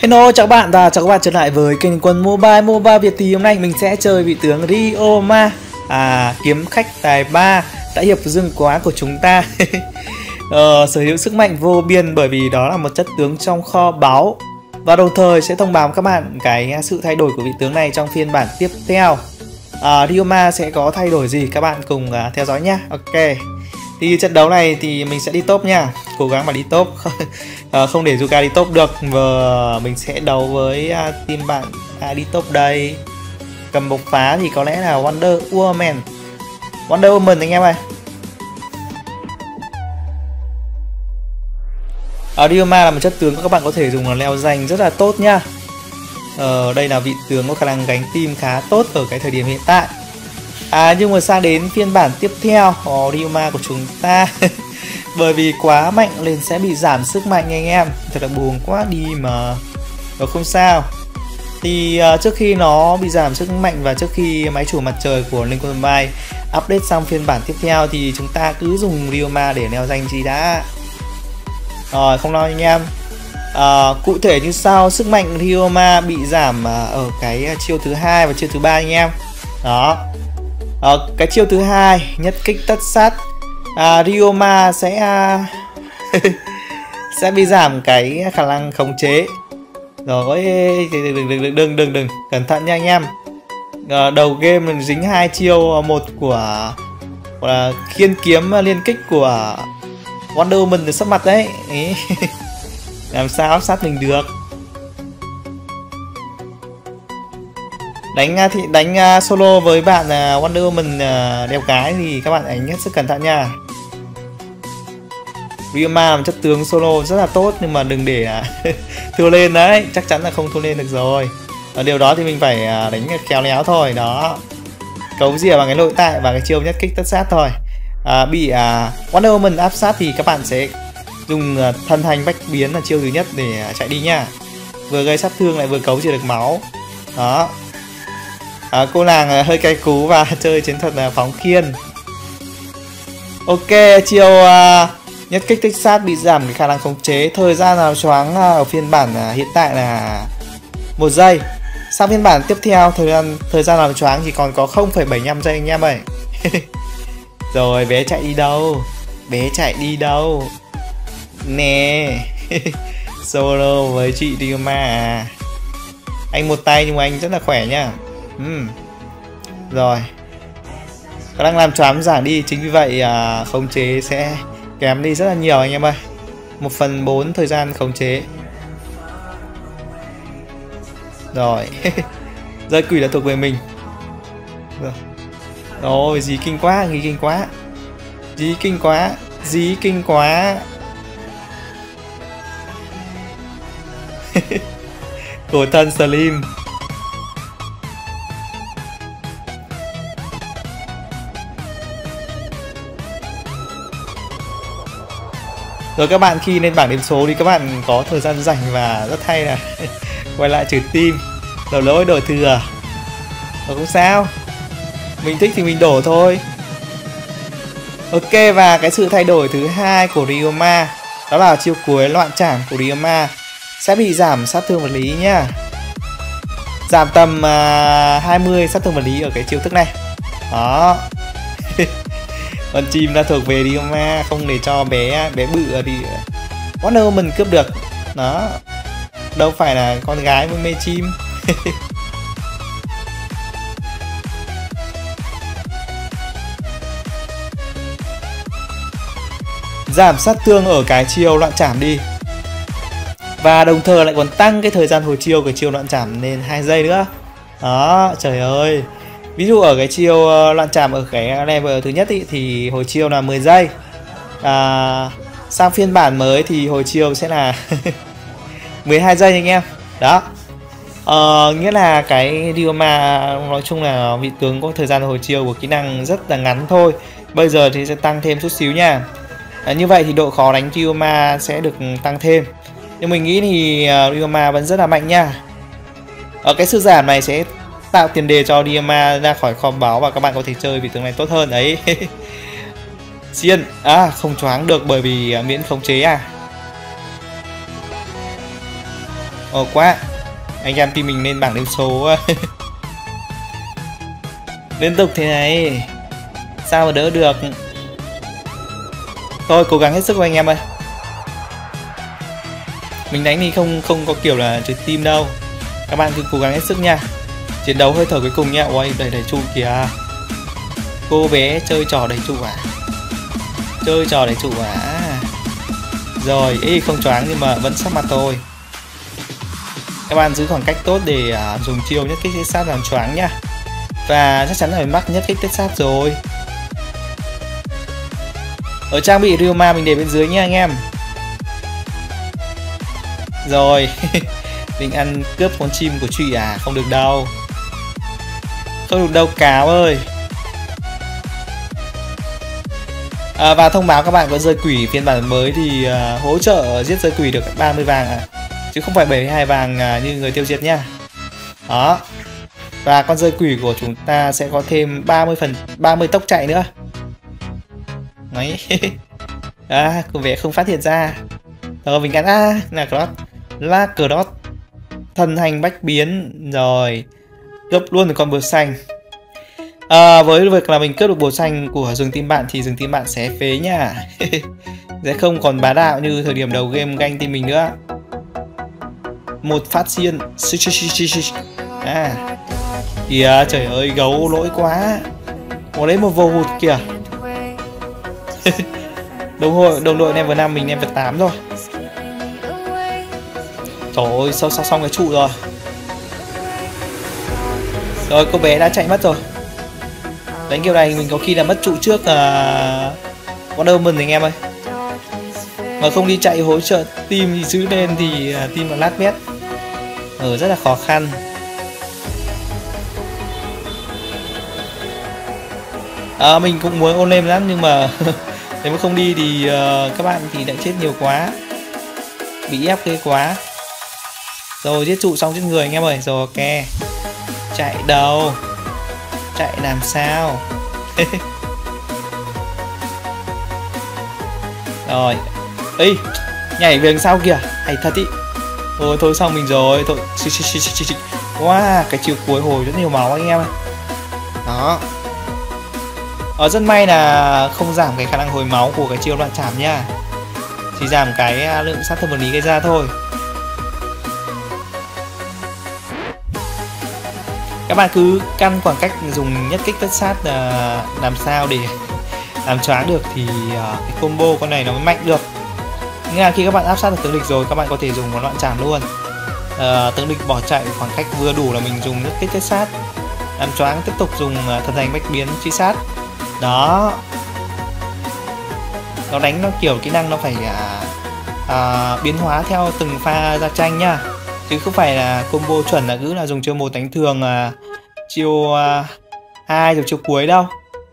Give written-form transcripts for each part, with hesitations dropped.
Hello, chào các bạn và chào các bạn trở lại với kênh Quân Mobile Việt. Thì hôm nay mình sẽ chơi vị tướng Ryoma, kiếm khách tài ba đại hiệp dương quá của chúng ta. Sở hữu sức mạnh vô biên bởi vì đó là một chất tướng trong kho báu. Và đồng thời sẽ thông báo với các bạn cái sự thay đổi của vị tướng này trong phiên bản tiếp theo. Ryoma sẽ có thay đổi gì, các bạn cùng theo dõi nhé. Ok, thì trận đấu này thì mình sẽ đi top nha, cố gắng mà đi top. Không để Zuka đi top được. Và mình sẽ đấu với team bạn đi top đây. Cầm bộc phá thì có lẽ là Wonder Woman anh em ơi. Ryoma là một chất tướng các bạn có thể dùng là leo danh rất là tốt nhá. Đây là vị tướng có khả năng gánh team khá tốt ở cái thời điểm hiện tại. Nhưng mà sang đến phiên bản tiếp theo Ryoma của chúng ta bởi vì quá mạnh nên sẽ bị giảm sức mạnh anh em. Thật là buồn quá đi mà. Đó, không sao. Thì trước khi nó bị giảm sức mạnh và trước khi máy chủ mặt trời của Lincoln Mobile update xong phiên bản tiếp theo thì chúng ta cứ dùng Ryoma để leo danh chi đã. Rồi, không lo anh em. Cụ thể như sau, sức mạnh Ryoma bị giảm ở cái chiêu thứ hai và chiêu thứ ba anh em. Đó. Cái chiêu thứ hai nhất kích tất sát, Ryoma sẽ sẽ bị giảm cái khả năng khống chế. Rồi đừng cẩn thận nha anh em. Đầu game mình dính hai chiêu, một của là khiên kiếm liên kích của Wonder Woman sắp mặt đấy. Làm sao áp sát mình được. Đánh solo với bạn Wonder Woman đeo cái thì các bạn đánh hết sức cẩn thận nha. Ryoma là một chất tướng solo rất là tốt nhưng mà đừng để thua lên đấy, chắc chắn là không thua lên được rồi. Điều đó thì mình phải đánh khéo léo thôi. Đó, cấu rìa bằng cái nội tại và cái chiêu nhất kích tất sát thôi. Bị Wonder Woman áp sát thì các bạn sẽ dùng thần hành bách biến là chiêu thứ nhất để chạy đi nha. Vừa gây sát thương lại vừa cấu rìa được máu. Đó. Cô nàng hơi cay cú và chơi chiến thuật phóng khiên. Ok, chiêu nhất kích tích sát bị giảm cái khả năng khống chế. Thời gian làm choáng ở phiên bản hiện tại là 1 giây. Sang phiên bản tiếp theo thời gian làm choáng chỉ còn có 0,75 giây anh em ơi. Rồi, bé chạy đi đâu? Bé chạy đi đâu? Nè. Solo với chị Ryoma à. Anh một tay nhưng mà anh rất là khỏe nha. Rồi, khả năng làm choáng giảm đi, chính vì vậy khống chế sẽ kém đi rất là nhiều anh em ơi. 1/4 thời gian khống chế. Rồi. Rơi quỷ là thuộc về mình. Rồi, dí kinh quá, dí kinh quá. Cổ thân Slim. Rồi các bạn khi lên bảng điểm số thì các bạn có thời gian rảnh và rất hay là quay lại trừ team, đổ lỗi đổ thừa. Không sao, mình thích thì mình đổ thôi. Ok, và cái sự thay đổi thứ hai của Ryoma đó là chiêu cuối loạn trảm của Ryoma sẽ bị giảm sát thương vật lý nhá. Giảm tầm 20 sát thương vật lý ở cái chiêu thức này. Đó. Con chim đã thuộc về Ryoma, không để cho bé bự thì Wonder Woman cướp được. Đó, đâu phải là con gái mới mê chim. Giảm sát thương ở cái chiêu loạn trảm đi. Và đồng thời lại còn tăng cái thời gian hồi chiêu của chiêu loạn trảm lên 2 giây nữa. Đó, trời ơi. Ví dụ ở cái chiêu loạn trảm ở cái level thứ nhất ý, thì hồi chiêu là 10 giây. Sang phiên bản mới thì hồi chiêu sẽ là 12 giây anh em. Đó. Nghĩa là cái Ryoma nói chung là vị tướng có thời gian hồi chiêu của kỹ năng rất là ngắn thôi. Bây giờ thì sẽ tăng thêm chút xíu nha. Như vậy thì độ khó đánh Ryoma sẽ được tăng thêm. Nhưng mình nghĩ thì Ryoma vẫn rất là mạnh nha. Cái sự giảm này sẽ tạo tiền đề cho Ryoma ra khỏi kho báu và các bạn có thể chơi vị tướng này tốt hơn đấy. Xiên, không choáng được bởi vì miễn khống chế Ồ quá, anh em team mình lên bảng điểm số liên tục thế này sao mà đỡ được. Thôi cố gắng hết sức của anh em ơi. Mình đánh thì không có kiểu là trượt team đâu, các bạn cứ cố gắng hết sức nha. Chiến đấu hơi thở cuối cùng nha. Ôi đẩy trụ kìa, cô bé chơi trò đẩy trụ à, chơi trò đẩy trụ à. Rồi ý không choáng nhưng mà vẫn sát mặt tôi. Các bạn giữ khoảng cách tốt để dùng chiêu nhất kích thiết sát làm choáng nhá. Và chắc chắn là phải mắc nhất kích thiết sát rồi. Ở trang bị Ryoma mình để bên dưới nha anh em. Rồi định ăn cướp con chim của Trụy à, không được đâu. Không được đâu cáo ơi. Và thông báo các bạn có rơi quỷ phiên bản mới thì hỗ trợ giết rơi quỷ được 30 vàng à, chứ không phải 72 vàng như người tiêu diệt nha. Đó. Và con rơi quỷ của chúng ta sẽ có thêm 30 tốc chạy nữa. Đấy. Có vẻ không phát hiện ra. Rồi mình gắn là Cross thần hành bách biến. Rồi cướp luôn được con bồ xanh. Với việc là mình cướp được bồ xanh của rừng team bạn thì rừng team bạn sẽ phế nha. Sẽ không còn bá đạo như thời điểm đầu game ganh team mình nữa. Một phát xiên. Kìa trời ơi, gấu lỗi quá. Có lấy một vô hụt kìa. Đồng đội level 5 mình level 8 rồi. Trời ơi, xong cái trụ rồi. Rồi cô bé đã chạy mất rồi. Đánh kiểu này mình có khi là mất trụ trước Wonder Woman anh em ơi. Mà không đi chạy hỗ trợ team thì giữ lên thì team là lát mét. Rất là khó khăn. Mình cũng muốn ôn lên lắm nhưng mà nếu mà không đi thì các bạn thì lại chết nhiều quá, bị ép ghê quá. Rồi giết trụ xong giết người anh em ơi. Rồi ok. Chạy đâu, chạy làm sao. Rồi ê, nhảy về đằng sau kìa, hay thật ý. Thôi xong mình rồi. Thôi wow, cái chiều cuối hồi rất nhiều máu anh em ơi. Đó. Rất may là không giảm cái khả năng hồi máu của cái chiêu loạn chạm nha, chỉ giảm cái lượng sát thương vật lý gây ra thôi. Các bạn cứ căn khoảng cách dùng nhất kích tất sát làm sao để làm choáng được thì cái combo con này nó mới mạnh được. Nghĩa là khi các bạn áp sát được tướng địch rồi, các bạn có thể dùng một loạn chạm luôn. Tướng địch bỏ chạy khoảng cách vừa đủ là mình dùng nhất kích tất sát làm choáng, tiếp tục dùng thần hành bách biến truy sát. Đó. Nó đánh nó kiểu kỹ năng nó phải biến hóa theo từng pha ra tranh nhá, chứ không phải là combo chuẩn là cứ là dùng chiêu 1 đánh thường chiêu 2 rồi chiêu cuối đâu.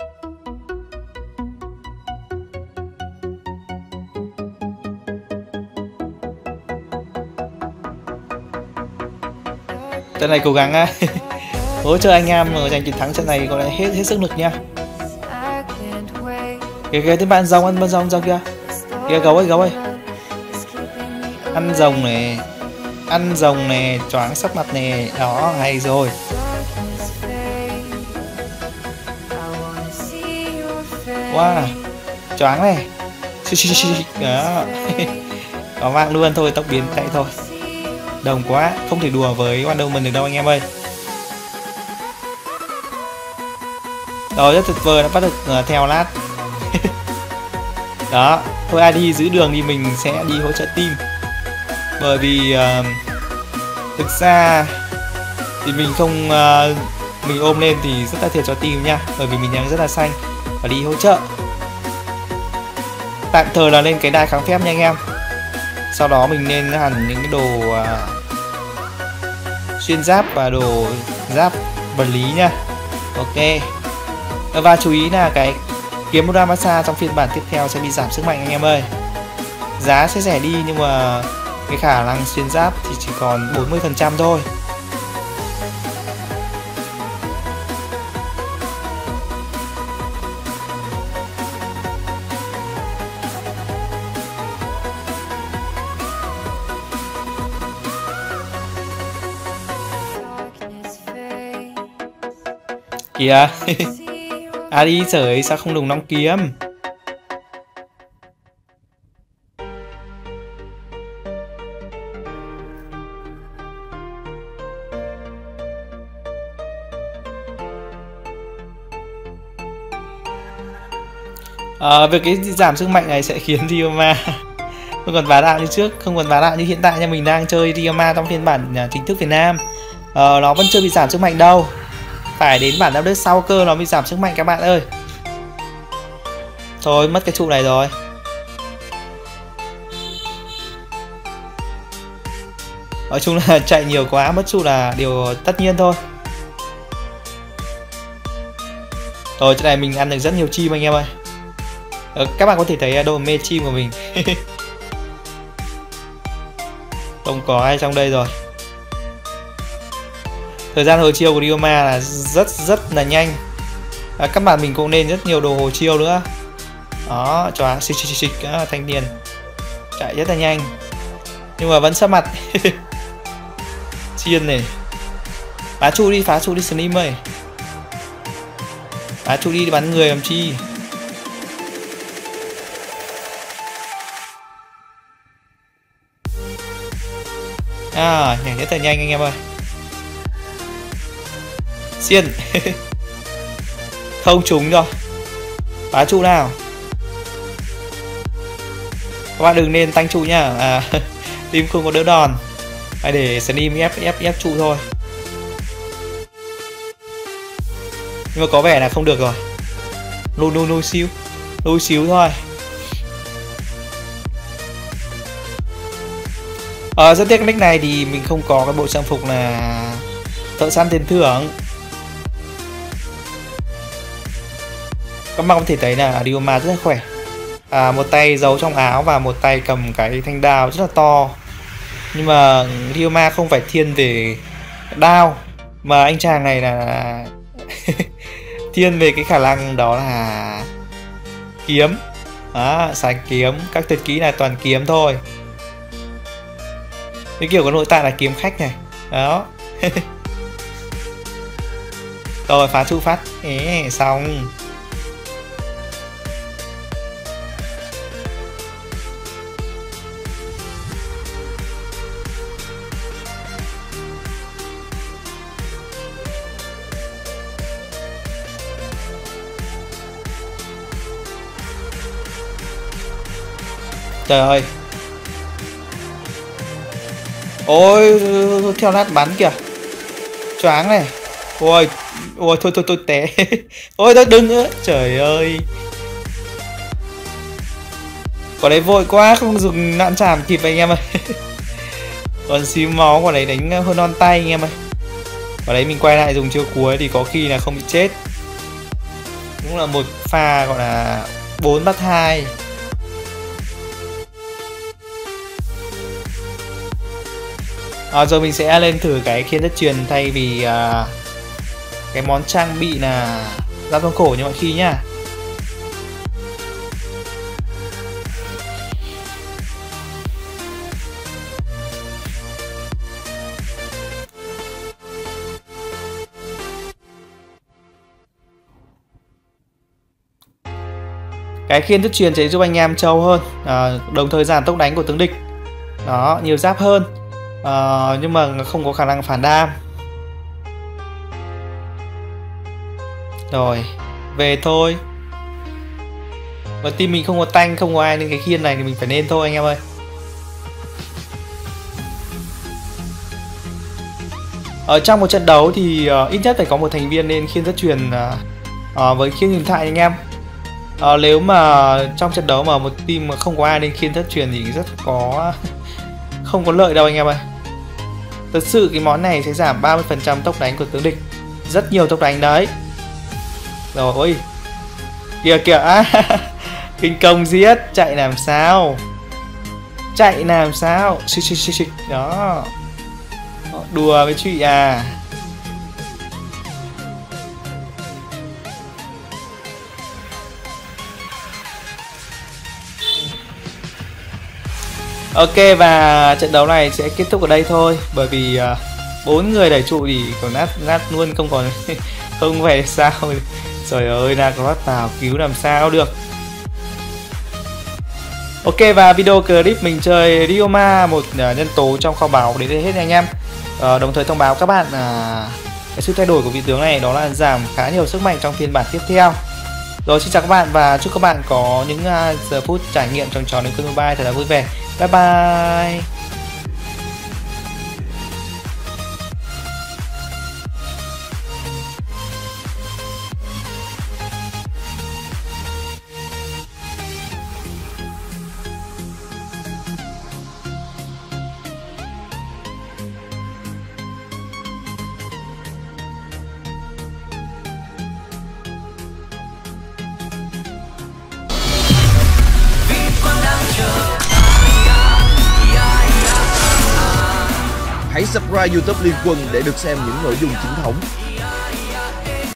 Trận này cố gắng hỗ trợ anh em mà giành chiến thắng trận này, có lẽ hết sức lực nha. Kìa các bạn rồng, ăn rồng kìa. Kìa gấu ơi. Ăn rồng này, choáng sắp mặt này. Đó, hay rồi. Wow, choáng này. Đó. Có mạng luôn thôi, tốc biến chạy thôi. Đồng quá, không thể đùa với Wonder Woman được đâu anh em ơi. Rồi rất tuyệt vời, đã bắt được theo lát. Đó, thôi ai đi giữ đường thì mình sẽ đi hỗ trợ team. Bởi vì thực ra thì mình không mình ôm lên thì rất là thiệt cho team nha, bởi vì mình đang rất là xanh và đi hỗ trợ. Tạm thời là lên cái đai kháng phép nha anh em. Sau đó mình nên hẳn những cái đồ xuyên giáp và đồ giáp vật lý nha. Ok. Và chú ý là cái kiếm Muramasa trong phiên bản tiếp theo sẽ bị giảm sức mạnh anh em ơi. Giá sẽ rẻ đi nhưng mà cái khả năng xuyên giáp thì chỉ còn 40% thôi. Kìa. À đi trời, sao không dùng 5 kiếm? Việc cái giảm sức mạnh này sẽ khiến Ryoma không còn bá đạo như trước, không còn bá đạo như hiện tại nha. Mình đang chơi Ryoma trong phiên bản chính thức Việt Nam. Nó vẫn chưa bị giảm sức mạnh đâu, phải đến bản update sau cơ nó mới giảm sức mạnh các bạn ơi. Thôi mất cái trụ này rồi. Nói chung là chạy nhiều quá mất trụ là điều tất nhiên thôi. Rồi chỗ này mình ăn được rất nhiều chim anh em ơi. Các bạn có thể thấy độ mê chim của mình. Không có ai trong đây rồi. Thời gian hồi chiêu của Ryoma là rất là nhanh. Các bạn mình cũng nên rất nhiều đồ hồi chiêu nữa. Đó, choáng xịt thanh niên chạy rất là nhanh nhưng mà vẫn sắp mặt. Chiên này, phá trụ đi Slim ơi, phá trụ đi bắn người làm chi. Nhảy rất là nhanh anh em ơi. Xiên. Không trúng rồi, phá trụ nào. Các bạn đừng nên tăng trụ nhá. Team không có đỡ đòn, phải để Slim ép trụ thôi. Nhưng mà có vẻ là không được rồi. Lùi xíu thôi. Rất tiếc nick này thì mình không có cái bộ trang phục là thợ săn tiền thưởng. Các bạn có thể thấy là Ryoma rất là khỏe. Một tay giấu trong áo và một tay cầm cái thanh đao rất là to. Nhưng mà Ryoma không phải thiên về đao, mà anh chàng này là thiên về cái khả năng đó là kiếm. Xài kiếm, các tuyệt kỹ này toàn kiếm thôi. Cái kiểu có nội tại là kiếm khách này. Đó. Rồi phá trụ phát. Xong. Trời ơi. Ôi, theo lát bắn kìa. Choáng này. Ôi, thôi té. Ôi thôi đừng nữa. Trời ơi. Quả đấy vội quá, không dùng nạn chảm kịp anh em ơi. Còn xíu máu, quả đấy đánh hơn non tay anh em ơi. Quả đấy mình quay lại dùng chiêu cuối thì có khi là không bị chết. Cũng là một pha gọi là 4-2. Rồi mình sẽ lên thử cái khiên thất truyền thay vì cái món trang bị là giáp trong cổ như mọi khi nhá. Cái khiên thất truyền sẽ giúp anh em trâu hơn, đồng thời giảm tốc đánh của tướng địch. Đó, nhiều giáp hơn. Nhưng mà không có khả năng phản đam. Rồi, về thôi. Và team mình không có tanh, không có ai nên cái khiên này thì mình phải nên thôi anh em ơi. Ở trong một trận đấu thì ít nhất phải có một thành viên nên khiên thất truyền với khiên huyền thoại anh em. Nếu mà trong trận đấu mà một team mà không có ai nên khiên thất truyền thì rất có không có lợi đâu anh em ơi. Thật sự cái món này sẽ giảm 30% tốc đánh của tướng địch, rất nhiều tốc đánh đấy. Rồi ôi, kìa kinh công giết, chạy làm sao, đó, đùa với chị à. Ok, và trận đấu này sẽ kết thúc ở đây thôi, bởi vì 4 người đẩy trụ thì còn nát luôn, không còn Không phải sao. Trời ơi, Nagaroth vào cứu làm sao được. Ok, và video clip mình chơi Ryoma, một nhân tố trong kho báu đến đây hết nha anh em. Đồng thời thông báo các bạn cái sự thay đổi của vị tướng này đó là giảm khá nhiều sức mạnh trong phiên bản tiếp theo. Rồi, xin chào các bạn và chúc các bạn có những giờ phút trải nghiệm trong trò Liên Mobile thật là vui vẻ. Bye bye. Hãy subscribe YouTube Liên Quân để được xem những nội dung chính thống.